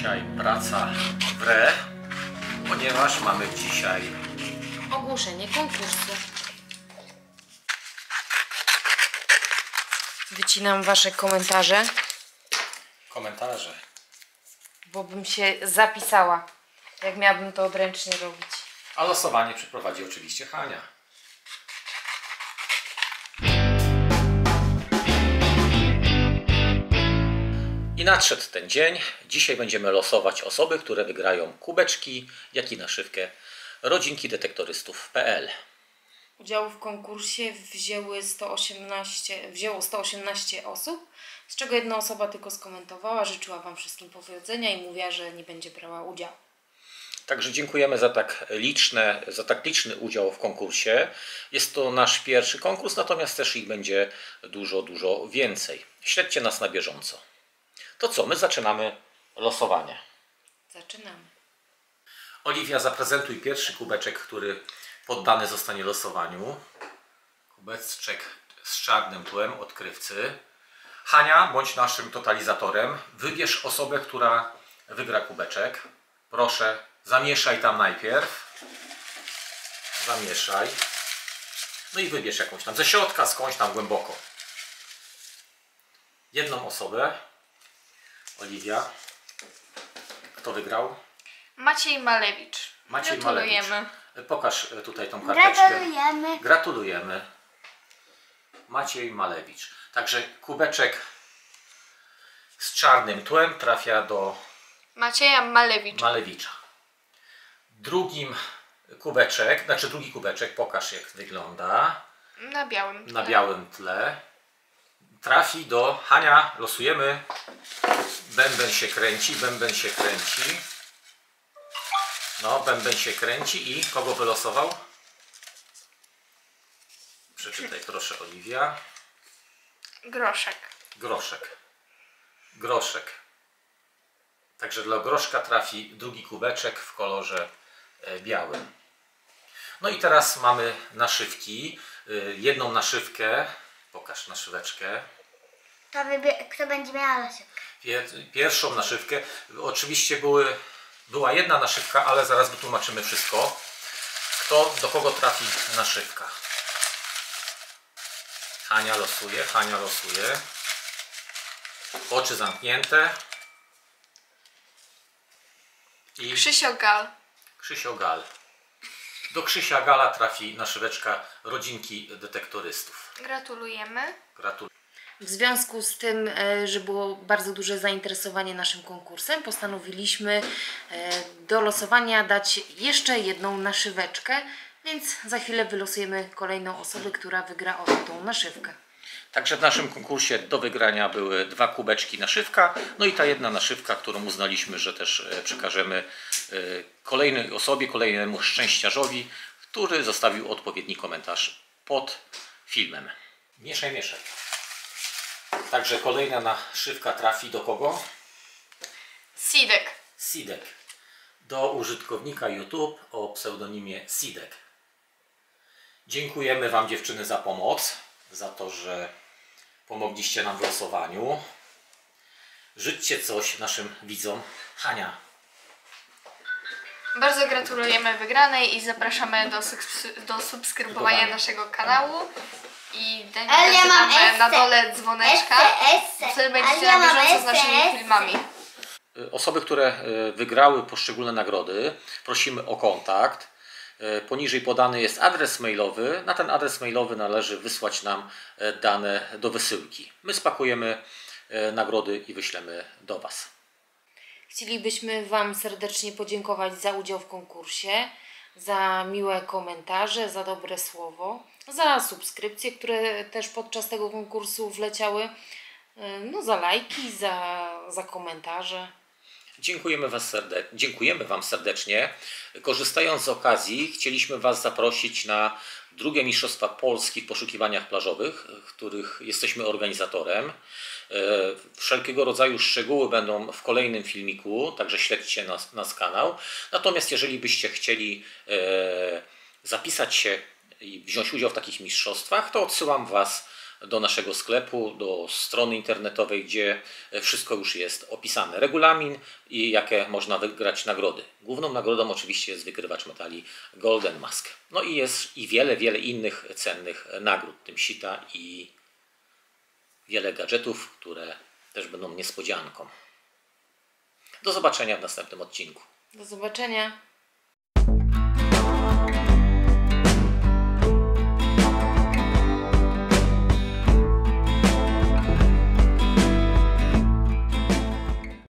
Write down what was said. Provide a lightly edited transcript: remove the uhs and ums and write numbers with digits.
Dzisiaj praca w re, ponieważ mamy dzisiaj ogłoszenie konkursu. Wycinam wasze komentarze, bo bym się zapisała, jak miałabym to odręcznie robić. A losowanie przeprowadzi oczywiście Hania. I nadszedł ten dzień. Dzisiaj będziemy losować osoby, które wygrają kubeczki, jak i naszywkę rodzinki detektorystów.pl. Udział w konkursie wzięło 118 osób, z czego jedna osoba tylko skomentowała, życzyła wam wszystkim powodzenia i mówiła, że nie będzie brała udziału. Także dziękujemy za tak liczny udział w konkursie. Jest to nasz pierwszy konkurs, natomiast też ich będzie dużo więcej. Śledźcie nas na bieżąco. To co, my zaczynamy losowanie. Zaczynamy. Oliwia, zaprezentuj pierwszy kubeczek, który poddany zostanie losowaniu. Kubeczek z czarnym tłem odkrywcy. Hania, bądź naszym totalizatorem. Wybierz osobę, która wygra kubeczek. Proszę, zamieszaj tam najpierw. Zamieszaj. No i wybierz jakąś tam ze środka, skądś tam głęboko. Jedną osobę. Oliwia. Kto wygrał? Maciej Malewicz. Maciej Gratulujemy. Malewicz. Pokaż tutaj tą karteczkę. Gratulujemy. Gratulujemy. Maciej Malewicz. Także kubeczek z czarnym tłem trafia do Macieja Malewicza. Malewicza. drugi kubeczek, pokaż jak wygląda. Na białym tle. Na białym tle. Trafi do Hania. Losujemy. Bęben się kręci. No, bęben się kręci i kogo wylosował? Przeczytaj proszę, Oliwia. Groszek. Także dla groszka trafi drugi kubeczek w kolorze białym. No i teraz mamy naszywki. Jedną naszywkę. Pokaż naszyweczkę. Kto będzie miał naszywkę? Pierwszą naszywkę. Oczywiście była jedna naszywka, ale zaraz wytłumaczymy wszystko. Do kogo trafi naszywka? Hania losuje. Oczy zamknięte. I Krzysio Gal. Do Krzysia Gala trafi naszyweczka rodzinki detektorystów. Gratulujemy. W związku z tym, że było bardzo duże zainteresowanie naszym konkursem, postanowiliśmy do losowania dać jeszcze jedną naszyweczkę, więc za chwilę wylosujemy kolejną osobę, która wygra tą naszywkę. Także w naszym konkursie do wygrania były 2 kubeczki naszywka, no i ta jedna naszywka, którą uznaliśmy, że też przekażemy kolejnej osobie, kolejnemu szczęściarzowi, który zostawił odpowiedni komentarz pod filmem. Mieszaj. Także kolejna naszywka trafi do kogo? Sidek. Do użytkownika YouTube o pseudonimie Sidek. Dziękujemy wam, dziewczyny, za pomoc, za to, że pomogliście nam w losowaniu. Życzcie coś naszym widzom. Hania. Bardzo gratulujemy wygranej i zapraszamy do subskrybowania naszego kanału. I naciskamy na dole dzwoneczka, wtedy będziecie na bieżąco z naszymi filmami. Osoby, które wygrały poszczególne nagrody, prosimy o kontakt. Poniżej podany jest adres mailowy. Na ten adres mailowy należy wysłać nam dane do wysyłki. My spakujemy nagrody i wyślemy do was. Chcielibyśmy wam serdecznie podziękować za udział w konkursie, za miłe komentarze, za dobre słowo, za subskrypcje, które też podczas tego konkursu wleciały, no za lajki, za komentarze. Dziękujemy wam serdecznie. Korzystając z okazji, chcieliśmy was zaprosić na drugie Mistrzostwa Polski w poszukiwaniach plażowych, których jesteśmy organizatorem. Wszelkiego rodzaju szczegóły będą w kolejnym filmiku, także śledźcie nasz kanał. Natomiast jeżeli byście chcieli zapisać się i wziąć udział w takich mistrzostwach, to odsyłam was do naszego sklepu, do strony internetowej, gdzie wszystko już jest opisane. Regulamin i jakie można wygrać nagrody. Główną nagrodą oczywiście jest wykrywacz metali Golden Mask. No i jest i wiele, wiele innych cennych nagród, w tym sita i wiele gadżetów, które też będą niespodzianką. Do zobaczenia w następnym odcinku. Do zobaczenia.